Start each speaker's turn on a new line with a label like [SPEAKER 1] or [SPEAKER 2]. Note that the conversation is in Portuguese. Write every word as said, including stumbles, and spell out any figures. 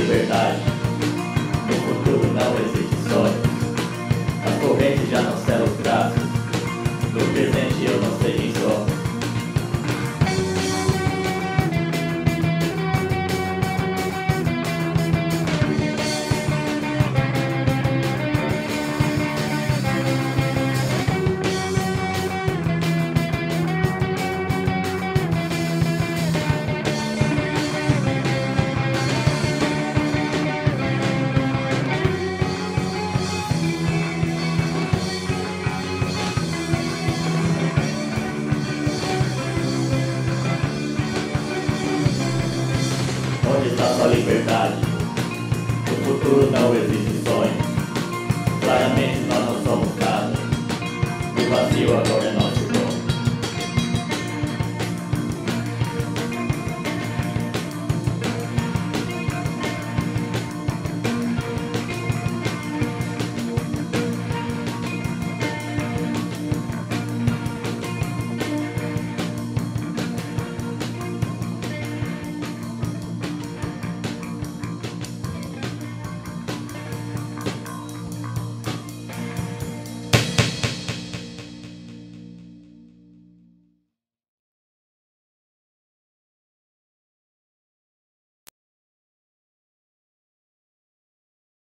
[SPEAKER 1] liberdade. No futuro não existe sonho. As correntes já não selam os braços. No presente eu não sei quem sou. Onde está sua liberdade? No futuro não existe sonho. Claramente nós não somos nada. O vazio agora é nosso.